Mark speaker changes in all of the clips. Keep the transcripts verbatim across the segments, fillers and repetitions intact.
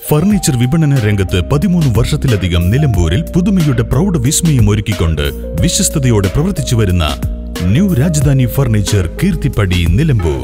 Speaker 1: Furniture വിപണന രംഗത്ത് പതിമൂന്ന് വർഷത്തിലധികം നിലമ്പൂരിൽ പുതുമയുടെ പ്രൗഢ വിസ്മയം ഒരുക്കിക്കൊണ്ട് വിശ്വസ്തയോടെ പ്രവർത്തിച്ചു വരുന്ന ന്യൂ രാജധാനി ഫർണിച്ചർ കീർത്തിപ്പടി നിലമ്പൂർ.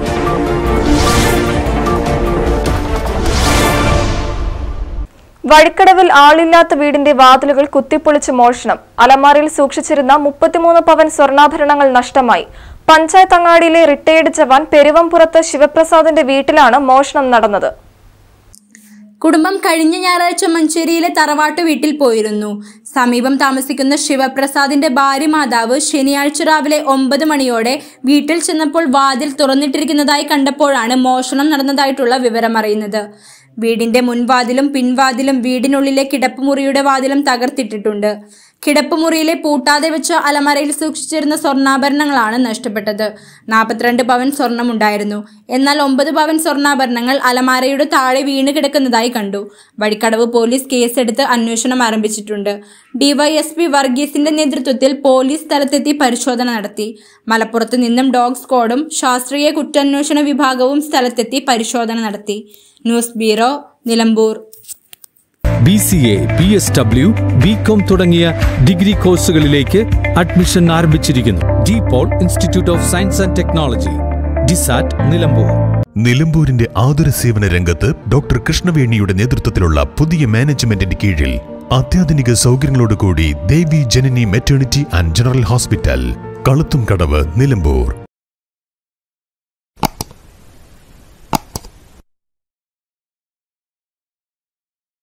Speaker 2: വഴിക്കടവിൽ ആളില്ലാത്ത വീടിന്റെ വാതിലുകൾ കുത്തിപ്പൊളിച്ച് മോഷണം. അലമാരയിൽ സൂക്ഷിച്ചിരുന്ന മുപ്പത്തിമൂന്ന് പവൻ സ്വർണ്ണാഭരണങ്ങൾ നഷ്ടമായി. പഞ്ചായത്ത് അങ്ങാടിയിലെ റിട്ടയേർഡ് ജവാൻ പെരുവംപുറത്ത് ശിവപ്രസാദിന്റെ വീട്ടിലാണ് മോഷണം നടന്നത്.
Speaker 3: കുടുംബം കഴിഞ്ഞ ഞായറാഴ്ച മഞ്ചേരിയിലെ തറവാട്ടു വീട്ടിൽ പോയിരുന്നു. സമീപം താമസിക്കുന്ന ശിവപ്രസാദിന്റെ ഭാര്യ മാതാവ് ശനിയാഴ്ച രാവിലെ ഒമ്പത് മണിയോടെ വീട്ടിൽ ചെന്നപ്പോൾ വാതിൽ തുറന്നിട്ടിരിക്കുന്നതായി കണ്ടപ്പോഴാണ് മോഷണം നടന്നതായിട്ടുള്ള വിവരം അറിയുന്നത്. വീടിന്റെ മുൻവാതിലും പിൻവാതിലും വീടിനുള്ളിലെ കിടപ്പുമുറിയുടെ വാതിലും തകർത്തിട്ടിട്ടുണ്ട്. കിടപ്പുമുറിയിലെ പൂട്ടാതെ വെച്ച അലമാരയിൽ സൂക്ഷിച്ചിരുന്ന സ്വർണ്ണാഭരണങ്ങളാണ് നഷ്ടപ്പെട്ടത്. നാൽപ്പത്തിരണ്ട് പവൻ സ്വർണമുണ്ടായിരുന്നു. എന്നാൽ ഒമ്പത് പവൻ സ്വർണ്ണാഭരണങ്ങൾ അലമാരയുടെ താഴെ വീണ് കിടക്കുന്നതായി കണ്ടു. വഴിക്കടവ് പോലീസ് കേസെടുത്ത് അന്വേഷണം ആരംഭിച്ചിട്ടുണ്ട്. ഡിവൈഎസ്പി വർഗീസിന്റെ നേതൃത്വത്തിൽ പോലീസ് സ്ഥലത്തെത്തി പരിശോധന നടത്തി. മലപ്പുറത്ത് നിന്നും ഡോഗ് സ്ക്വാഡും ശാസ്ത്രീയ കുറ്റാന്വേഷണ വിഭാഗവും സ്ഥലത്തെത്തി പരിശോധന നടത്തി. News bureau, Nilambur.
Speaker 4: B C A, P S W, B com തുടങ്ങിയ ഡിഗ്രി കോഴ്സുകളിലേക്ക് അഡ്മിഷൻ ആരംഭിച്ചിരിക്കുന്നു. D Paul institute of science and technology, DiSAT, Nilambur.
Speaker 1: നിലമ്പൂരിന്റെ ആതുര സേവന രംഗത്ത് ഡോക്ടർ കൃഷ്ണവേണിയുടെ നേതൃത്വത്തിലുള്ള പുതിയ മാനേജ്മെന്റിന്റെ കീഴിൽ അത്യാധുനിക സൗകര്യങ്ങളോടുകൂടി Devi Janani maternity and general hospital, Kaluthumkadavu, Nilambur.